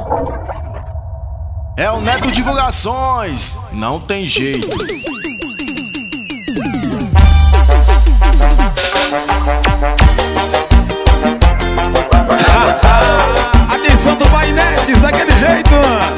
É o Neto Divulgações, não tem jeito. Atenção do Bainetes, daquele jeito.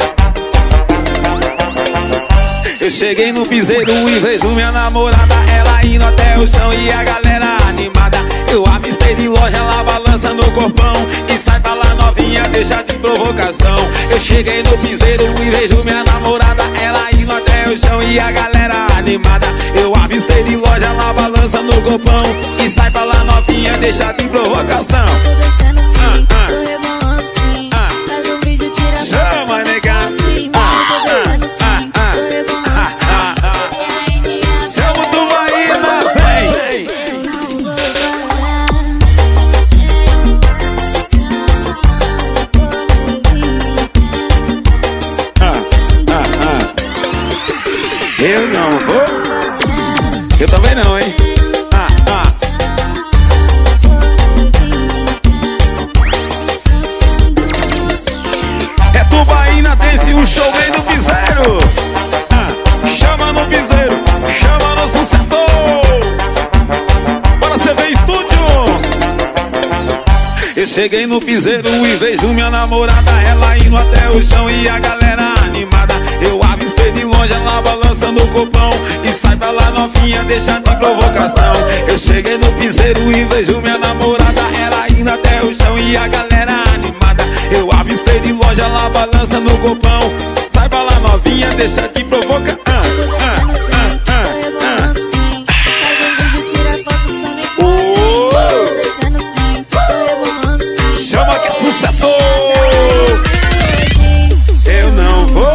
Eu cheguei no piseiro e vejo minha namorada, ela indo até o chão e a galera animada. Eu avistei de loja, ela balança no corpão e sai pra lá novinha, deixa de provocação. Eu cheguei no piseiro e vejo minha namorada, ela indo até o chão e a galera animada. Eu avistei de loja, ela balança no corpão e sai pra lá novinha, deixa de provocação. Tô descendo sim, tô rebolando sim, faz um vídeo, tira foto, chama, nega. Tô descendo sim, tô rebolando sim. Chama o Tubaína, vem. Eu não vou. Eu também não, hein. É Tubaína Dance, o show vem no piseiro. Chama no piseiro, chama no sucesso. Bora CV Estúdio. Eu cheguei no piseiro e vejo minha namorada, ela indo até o chão e a galera animada. Eu avistei de longe, ela balança no copão e sai pra lá novinha, deixa de provocação. Eu cheguei no piseiro e vejo minha namorada, ela indo até o chão e a galera animada. Eu avistei de longe, ela balança no copão, sai pra lá novinha, deixa de provocar. Chama que é sucesso. Eu não vou.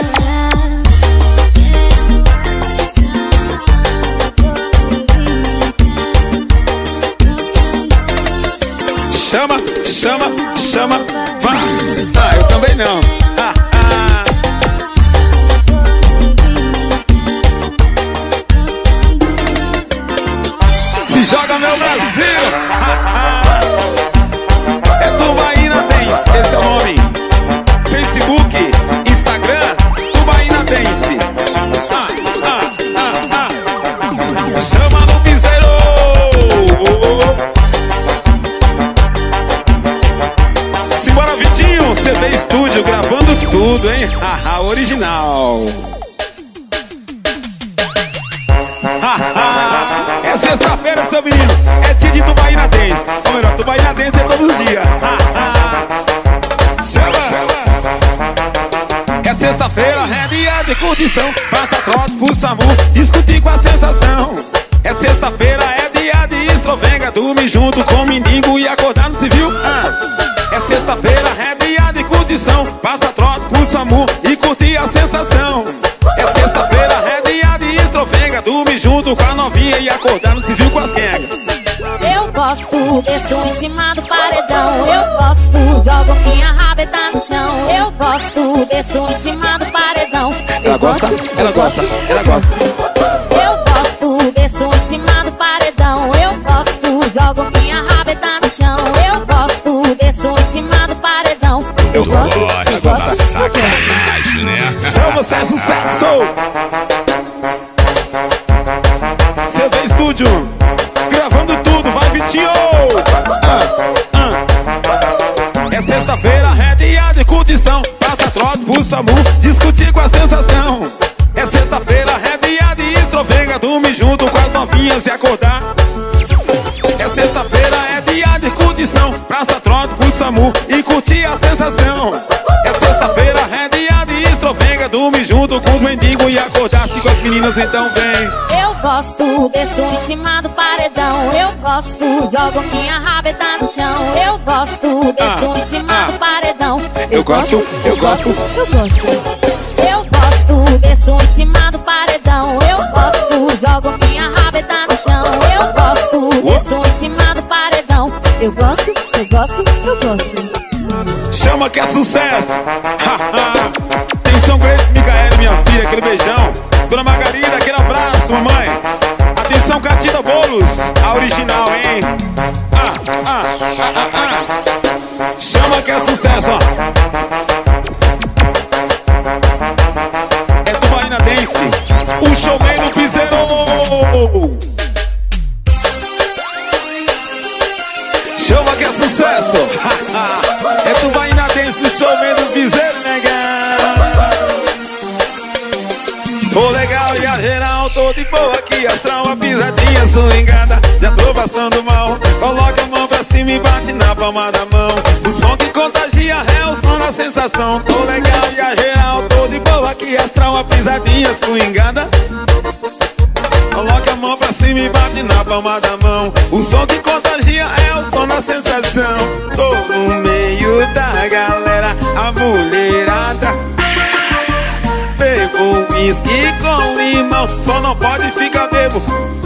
Chama, chama, chama, vá. Eu também não. Se joga, meu Brasil. É Tubaína Dance, esse é o nome. Facebook, Instagram, Tubaína Dance. Chama no piseiro. Simbora, Vitinho, CV Estúdio, gravando tudo, hein? Original. É sexta-feira, seu menino. É dia de Tubaína Dance. Ou melhor, Tubaína Dance é todos os dias. Chama. É sexta-feira, é dia de curtição. Faça trote pro SAMU, discutir com a sensação. É sexta-feira, é dia de estrovenga, dormir junto com o mendigo e acordar no civil. É sexta-feira, é dia de curtição. Passa trote pro SAMU e curtir a sensação. É sexta-feira, é dia de estrovenga, dormir junto com a novinha e acordar no civil com as quengas. Eu gosto, desço em cima do paredão. Eu gosto, jogo minha rabeta no chão. Eu gosto, desço em cima do paredão. Ela gosta, ela gosta, ela gosta. Eu gosto, desço em cima do paredão. Eu gosto, jogo minha rabeta no chão. Eu gosto, desço em cima do paredão. Eu gosto da sacanagem, né? Chama, você é sucesso! CV Estúdio, gravando tudo, vai Vitinho! É sexta-feira, é dia de curtição. Passa trote pro SAMU, discutir com a sensação. É sexta-feira, é dia de estrovenga, dormir junto com as novinhas e acordar. É sexta-feira, é dia de curtição. Praça trote pro SAMU e curtir a sensação. É sexta-feira, é dia de estrovenga, dormir junto com os mendigos e acordar com as meninas, então vem. Eu gosto, desço em cima do paredão. Eu gosto, jogo minha rabeta no chão. Eu gosto, desço em cima do paredão. Eu gosto, eu gosto. Eu gosto. Eu gosto, desço em cima do paredão. Eu gosto, jogo minha rabeta no chão. Eu gosto, desço em cima do paredão. Eu gosto, eu gosto, eu gosto. Chama que é sucesso. Atenção, Gleito, Micaele, minha filha, aquele beijão. Dona Margarida, aquele abraço, mamãe. Atenção, Catida Bolos, a original, hein? Chama que é sucesso, ó. showman do piseiro, negão. Tô legal e a geral, tô de boa aqui, astral, uma pisadinha swingada. Já tô passando mal, coloca a mão pra cima e bate na palma da mão. O som que contagia é o som da sensação. Tô legal e a geral, tô de boa aqui, astral, uma pisadinha swingada. Coloca a mão pra cima e bate na palma da mão. O som que contagia é o som da sensação. Tô no meio da galera, a mulherada. Bebo whisky com limão, só não pode ficar bebo.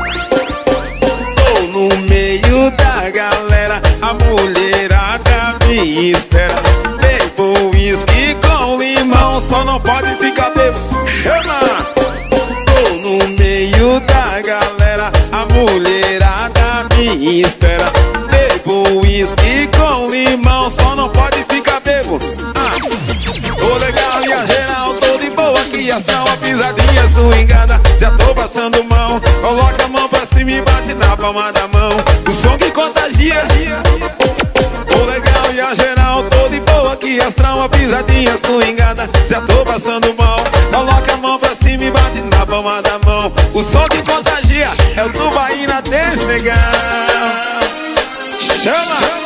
Tô no meio da galera, a mulherada me espera. Bebo whisky com limão, só não pode ficar bebo. Chama! Tô no meio da galera, a mulherada me espera. Bebo whisky com limão, só não pode ficar bebo. Tô legal e a geral, tô de boa aqui, astral, uma pisadinha swingada. Já tô passando mal, coloca a mão pra cima e bate na palma da mão. O som que contagia. Tô legal e a geral, tô de boa aqui, astral, uma pisadinha swingada. Já tô passando mal, coloca a mão pra cima e bate na palma da mão. O som que contagia é o Tubaína Dance, negão. Chama!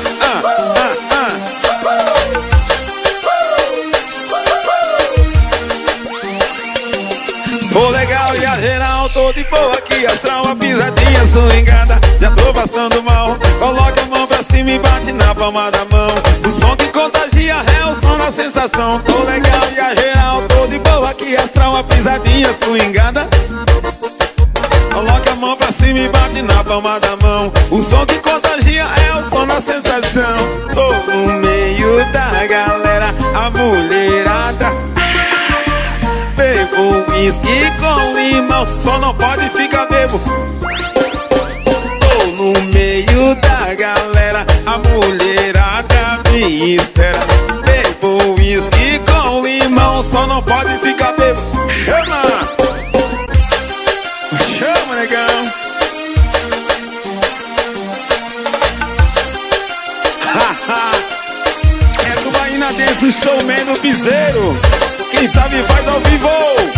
Tô legal e a geral, tô de boa aqui, astral, uma pisadinha swingada. Já tô passando mal, coloca a mão pra cima e bate na palma da mão. O som que contagia é o som da sensação. Tô legal e a geral, tô de boa aqui, astral, uma pisadinha swingada. Coloca a mão pra cima e bate na palma da mão. O som que contagia é o som da sensação. Tô no meio da galera, a mulherada. Bebo whisky com limão, só não pode ficar bebo. Tô no meio da galera, a mulherada me espera. Bebo whisky com limão, só não pode ficar bebo. Chama! Chama, negão! É Tubaína Dance, o showman do piseiro. Quem sabe faz ao vivo.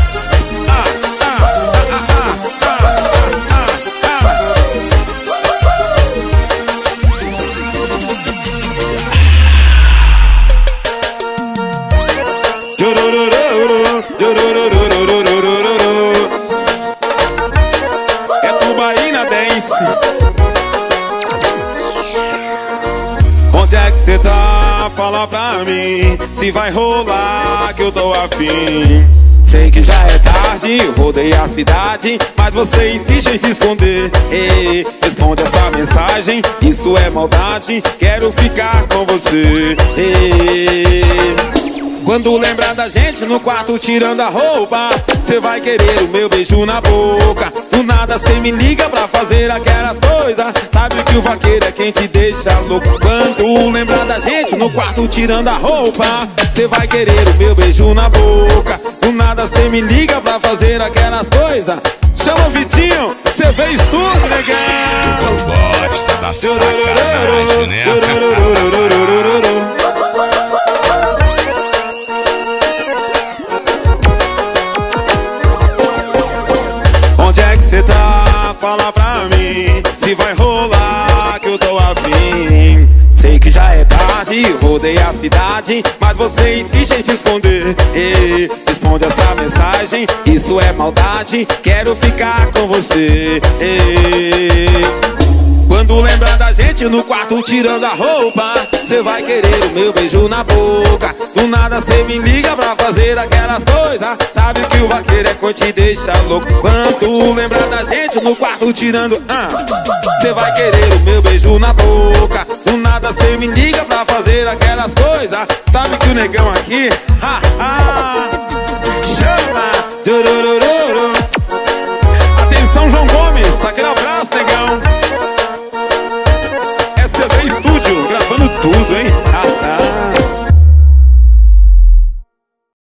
É Tubaína Dance. Onde é que cê tá? Fala pra mim se vai rolar que eu tô afim. Sei que já é tarde, rodei a cidade, mas você insiste em se esconder. Ei, responde essa mensagem, isso é maldade, quero ficar com você. Ei, quando lembrar da gente no quarto tirando a roupa, cê vai querer o meu beijo na boca. Do nada cê me liga pra fazer aquelas coisas. Sabe que o vaqueiro é quem te deixa louco. Quando lembrar da gente no quarto tirando a roupa, cê vai querer o meu beijo na boca. Do nada cê me liga pra fazer aquelas coisas. Chama o Vitinho, cê fez tudo, negão. Gosta da sacanagem, né? Onde é que cê tá? Fala pra mim se vai rolar que eu tô afim. Sei que já é tarde, rodei a cidade, mas você insiste em se esconder. Ei, responde essa mensagem, isso é maldade, quero ficar com você. Ei, quando lembrar da gente no quarto tirando a roupa, cê vai querer o meu beijo na boca. Do nada cê me liga pra fazer aquelas coisas. Sabe que o vaqueiro é quem te deixa louco. Quando lembrar da gente no quarto tirando, cê vai querer o meu beijo na boca. Do nada cê me liga pra fazer aquelas coisas. Sabe que o negão aqui, chama.